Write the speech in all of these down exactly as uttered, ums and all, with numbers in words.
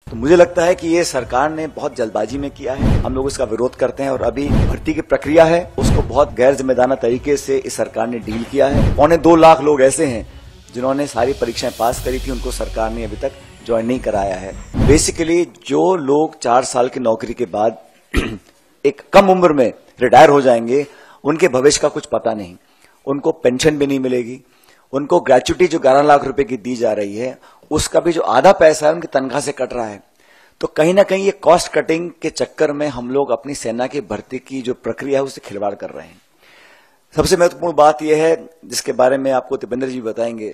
तो मुझे लगता है कि ये सरकार ने बहुत जल्दबाजी में किया है। हम लोग इसका विरोध करते हैं और अभी भर्ती की प्रक्रिया है उसको बहुत गैर जिम्मेदाराना तरीके से इस सरकार ने डील किया है। पौने दो लाख लोग ऐसे हैं जिन्होंने सारी परीक्षाएं पास करी थी, उनको सरकार ने अभी तक ज्वाइन नहीं कराया है। बेसिकली जो लोग चार साल की नौकरी के बाद एक कम उम्र में रिटायर हो जाएंगे, उनके भविष्य का कुछ पता नहीं, उनको पेंशन भी नहीं मिलेगी, उनको ग्रेच्युटी जो ग्यारह लाख रुपए की दी जा रही है उसका भी जो आधा पैसा है उनकी तनख्वाह से कट रहा है। तो कहीं ना कहीं ये कॉस्ट कटिंग के चक्कर में हम लोग अपनी सेना की भर्ती की जो प्रक्रिया है उससे खिलवाड़ कर रहे हैं। सबसे महत्वपूर्ण बात यह है जिसके बारे में आपको दीपेंद्र जी बताएंगे,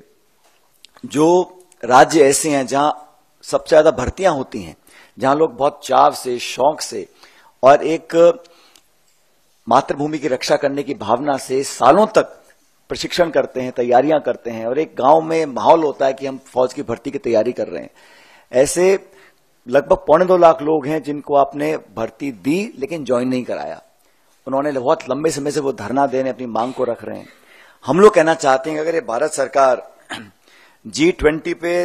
जो राज्य ऐसे हैं जहां सबसे ज्यादा भर्तियां होती हैं, जहां लोग बहुत चाव से, शौक से और एक मातृभूमि की रक्षा करने की भावना से सालों तक प्रशिक्षण करते हैं, तैयारियां करते हैं और एक गांव में माहौल होता है कि हम फौज की भर्ती की तैयारी कर रहे हैं। ऐसे लगभग पौने दो लाख लोग हैं जिनको आपने भर्ती दी लेकिन ज्वाइन नहीं कराया। उन्होंने बहुत लंबे समय से वो धरना देने अपनी मांग को रख रहे हैं। हम लोग कहना चाहते हैं कि अगर ये भारत सरकार जी ट्वेंटी पे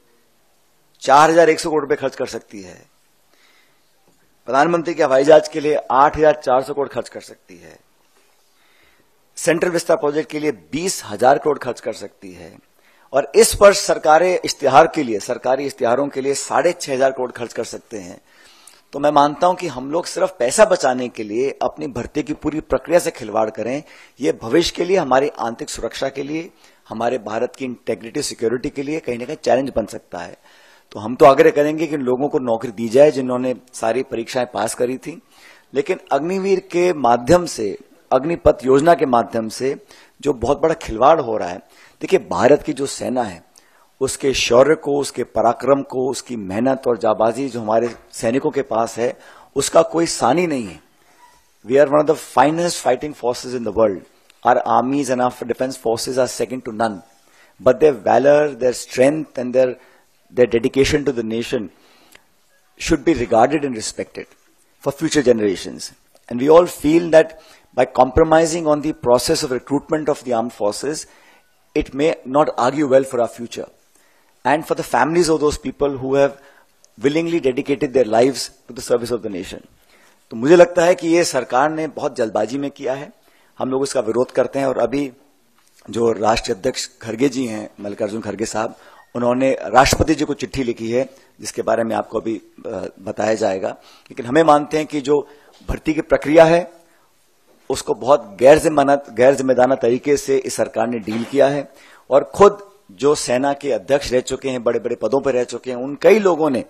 चार हजार एक सौ करोड़ रुपए खर्च कर सकती है, प्रधानमंत्री के हवाई जहाज के लिए आठ हजार चार सौ करोड़ खर्च कर सकती है, सेंट्रल विस्ता प्रोजेक्ट के लिए बीस हजार करोड़ खर्च कर सकती है और इस वर्ष सरकारें इश्तिहार के लिए, सरकारी इश्तिहारों के लिए साढ़े छह हजार करोड़ खर्च कर सकते हैं, तो मैं मानता हूं कि हम लोग सिर्फ पैसा बचाने के लिए अपनी भर्ती की पूरी प्रक्रिया से खिलवाड़ करें। ये भविष्य के लिए, हमारी आंतरिक सुरक्षा के लिए, हमारे भारत की इंटेग्रिटी सिक्योरिटी के लिए कहीं ना कहीं चैलेंज बन सकता है। तो हम तो आग्रह करेंगे कि इन लोगों को नौकरी दी जाए जिन्होंने सारी परीक्षाएं पास करी थी, लेकिन अग्निवीर के माध्यम से, अग्निपथ योजना के माध्यम से जो बहुत बड़ा खिलवाड़ हो रहा है, देखिए भारत की जो सेना है उसके शौर्य को, उसके पराक्रम को, उसकी मेहनत और जाबाजी जो हमारे सैनिकों के पास है उसका कोई सानी नहीं है। We are one of the finest fighting forces in the world. Our armies and our defence forces are second to none, but their valour, their strength and their their dedication to the nation should be regarded and respected for future generations. And we all feel that by compromising on the process of recruitment of the armed forces, it may not argue well for our future and for the families of those people who have willingly dedicated their lives to the service of the nation. तो मुझे लगता है कि ये सरकार ने बहुत जल्दबाजी में किया है। हम लोग इसका विरोध करते हैं और अभी जो राष्ट्रीय अध्यक्ष खड़गे जी हैं, मल्लिकार्जुन खड़गे साहब, उन्होंने राष्ट्रपति जी को चिट्ठी लिखी है जिसके बारे में आपको अभी बताया जाएगा। लेकिन हमें मानते हैं कि जो भर्ती की प्रक्रिया है उसको बहुत गैर जिम्मेदाराना गैर जिम्मेदाराना तरीके से इस सरकार ने डील किया है और खुद जो सेना के अध्यक्ष रह चुके हैं, बड़े बड़े पदों पर रह चुके हैं, उन कई लोगों ने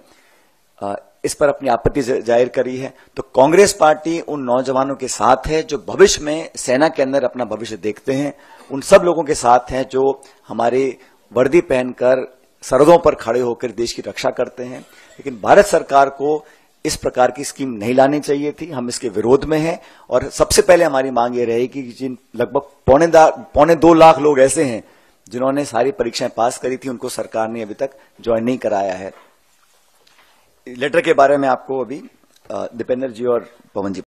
इस पर अपनी आपत्ति जाहिर करी है। तो कांग्रेस पार्टी उन नौजवानों के साथ है जो भविष्य में सेना के अंदर अपना भविष्य देखते हैं, उन सब लोगों के साथ हैं जो हमारी वर्दी पहनकर सरहदों पर खड़े होकर देश की रक्षा करते हैं। लेकिन भारत सरकार को इस प्रकार की स्कीम नहीं लानी चाहिए थी। हम इसके विरोध में हैं और सबसे पहले हमारी मांग ये रहेगी कि जिन लगभग पौने पौने दो लाख लोग ऐसे हैं जिन्होंने सारी परीक्षाएं पास करी थी, उनको सरकार ने अभी तक ज्वाइन नहीं कराया है। लेटर के बारे में आपको अभी दीपेंद्र जी और पवन जी